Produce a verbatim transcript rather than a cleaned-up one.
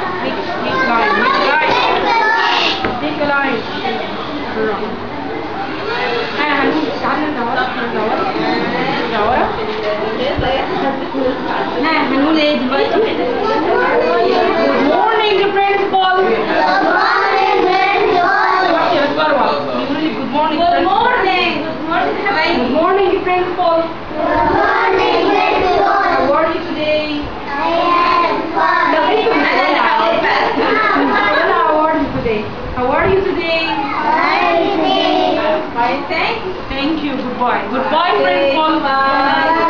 Make, make line, make line. Make a line. ها هنقول تعالى نرجع ورا نرجع ورا نرجع ورا. ها هنقول ايه دلوقتي؟ Good morning principal. Good morning principal. وحشة بس بروح بيقولوا لي good morning. Good morning. Good morning حبايبي. Good morning principal. Good morning principal. How are you today? I am fine. أنا اللي هقول بقى. How are you today? How are you today? Fine. Thank you. Thank you. Goodbye. Goodbye, principal. Bye.